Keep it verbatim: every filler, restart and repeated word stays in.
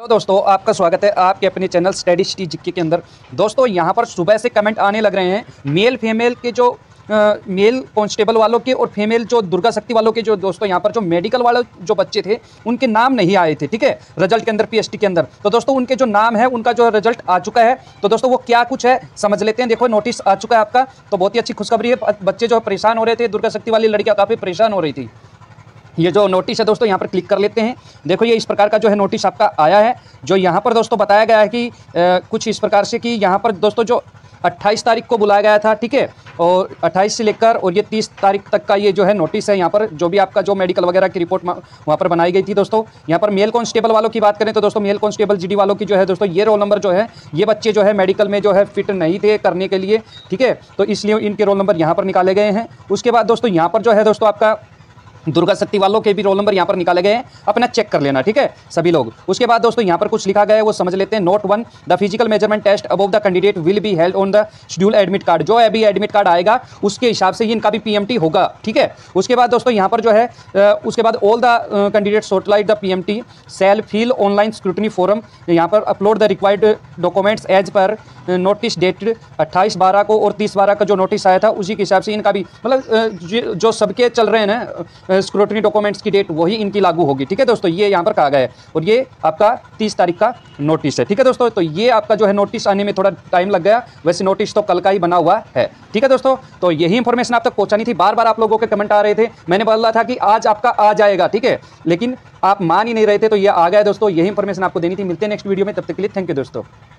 तो दोस्तों आपका स्वागत है आपके अपने चैनल स्टडी सिटी जीके के अंदर। दोस्तों यहाँ पर सुबह से कमेंट आने लग रहे हैं मेल फीमेल के जो आ, मेल कांस्टेबल वालों के और फीमेल जो दुर्गा शक्ति वालों के जो दोस्तों यहाँ पर जो मेडिकल वाले जो बच्चे थे उनके नाम नहीं आए थे, ठीक है, रिजल्ट के अंदर पीएसटी के अंदर। तो दोस्तों उनके जो नाम है उनका जो रिजल्ट आ चुका है। तो दोस्तों वो क्या कुछ है समझ लेते हैं। देखो नोटिस आ चुका है आपका, तो बहुत ही अच्छी खुशखबरी है। बच्चे जो परेशान हो रहे थे, दुर्गा शक्ति वाली लड़कियाँ काफ़ी परेशान हो रही थी। ये जो नोटिस है दोस्तों यहाँ पर क्लिक कर लेते हैं। देखो ये इस प्रकार का जो है नोटिस आपका आया है, जो यहाँ पर दोस्तों बताया गया है कि आ, कुछ इस प्रकार से कि यहाँ पर दोस्तों जो अट्ठाईस तारीख को बुलाया गया था, ठीक है, और अट्ठाईस से लेकर और ये तीस तारीख तक का ये जो है नोटिस है। यहाँ पर जो भी आपका जो मेडिकल वगैरह की रिपोर्ट वहाँ पर बनाई गई थी दोस्तों। यहाँ पर मेल कांस्टेबल वालों की बात करें तो दोस्तों मेल कांस्टेबल जीडी वालों की जो है दोस्तों ये रोल नंबर जो है, ये बच्चे जो है मेडिकल में जो है फिट नहीं थे करने के लिए, ठीक है, तो इसलिए इनके रोल नंबर यहाँ पर निकाले गए हैं। उसके बाद दोस्तों यहाँ पर जो है दोस्तों आपका दुर्गा शक्ति वालों के भी रोल नंबर यहाँ पर निकाले गए हैं, अपना चेक कर लेना, ठीक है सभी लोग। उसके बाद दोस्तों यहाँ पर कुछ लिखा गया है वो समझ लेते हैं। Note one, the physical measurement test above the candidate will be held on the schedule admit card. जो अभी एडमिट कार्ड आएगा उसके हिसाब से ही इनका भी पीएमटी होगा, ठीक है। उसके बाद दोस्तों यहाँ पर जो है उसके बाद all the candidate shortlisted the PMT cell fill online scrutiny form, यहाँ पर upload the required documents as per notice dated अट्ठाईस बारह को और तीस बारह का जो नोटिस आया था उसी के हिसाब से इनका भी मतलब जो सबके चल रहे हैं ना स्क्रूटनी डॉक्यूमेंट्स की डेट वही इनकी लागू होगी, ठीक है दोस्तों। ये यहाँ पर कहा गया है और ये आपका तीस तारीख का नोटिस है, ठीक है दोस्तों। तो ये आपका जो है नोटिस आने में थोड़ा टाइम लग गया, वैसे नोटिस तो कल का ही बना हुआ है, ठीक है दोस्तों। तो यही इंफॉर्मेशन आप तक पहुंचानी थी। बार बार आप लोगों के कमेंट आ रहे थे, मैंने बोला था कि आज आपका आ जाएगा, ठीक है, लेकिन आप मान ही नहीं रहे थे, तो ये आ गया दोस्तों। यही इंफॉर्मेशन आपको देनी थी। मिलते हैं नेक्स्ट वीडियो में, तब तक के लिए थैंक यू दोस्तों।